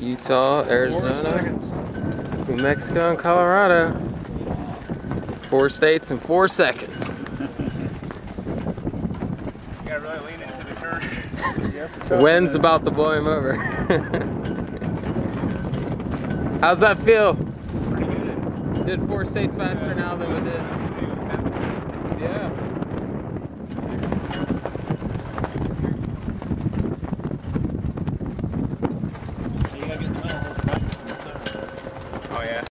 Utah, Arizona, New Mexico, and Colorado. 4 states in 4 seconds. You gotta really lean into the curve. The wind's about to blow him over. How's that feel? Pretty good. Did 4 states faster now than we did. Yeah.